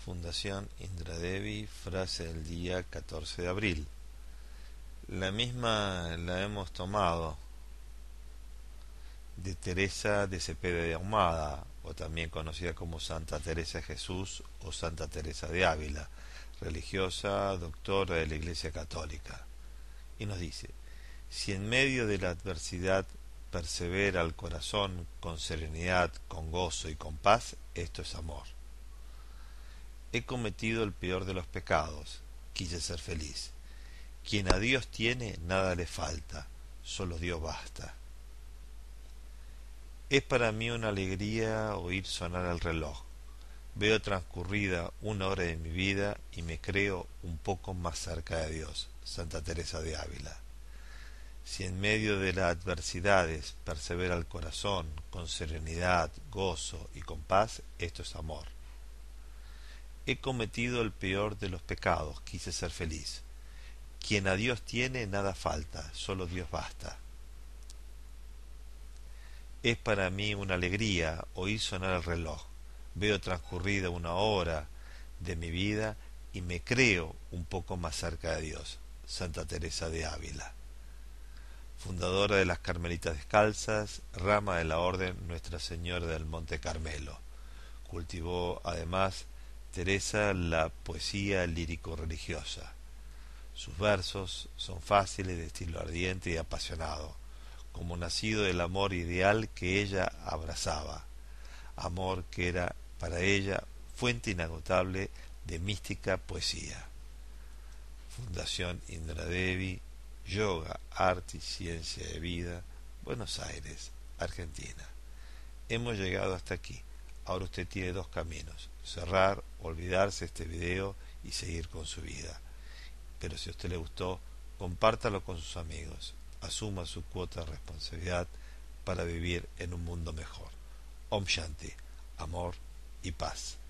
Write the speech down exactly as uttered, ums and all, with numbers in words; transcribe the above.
Fundación Indra Devi, frase del día catorce de abril. La misma la hemos tomado de Teresa de Cepeda de Ahumada, o también conocida como Santa Teresa de Jesús o Santa Teresa de Ávila, religiosa, doctora de la Iglesia Católica. Y nos dice: si en medio de la adversidad persevera el corazón con serenidad, con gozo y con paz, esto es amor. He cometido el peor de los pecados, quise ser feliz. Quien a Dios tiene, nada le falta, solo Dios basta. Es para mí una alegría oír sonar el reloj. Veo transcurrida una hora de mi vida y me creo un poco más cerca de Dios. Santa Teresa de Ávila. Si en medio de las adversidades persevera el corazón con serenidad, gozo y con paz, esto es amor. He cometido el peor de los pecados, quise ser feliz. Quien a Dios tiene, nada falta, solo Dios basta. Es para mí una alegría oír sonar el reloj. Veo transcurrida una hora de mi vida y me creo un poco más cerca de Dios. Santa Teresa de Ávila. Fundadora de las Carmelitas Descalzas, rama de la Orden Nuestra Señora del Monte Carmelo. Cultivó además Teresa la poesía lírico-religiosa. Sus versos son fáciles, de estilo ardiente y apasionado, como nacido del amor ideal que ella abrazaba, amor que era para ella fuente inagotable de mística poesía. Fundación Indra Devi, Yoga, Arte y Ciencia de Vida, Buenos Aires, Argentina. Hemos llegado hasta aquí. Ahora usted tiene dos caminos: cerrar, olvidarse este video y seguir con su vida. Pero si a usted le gustó, compártalo con sus amigos. Asuma su cuota de responsabilidad para vivir en un mundo mejor. Om Shanti, amor y paz.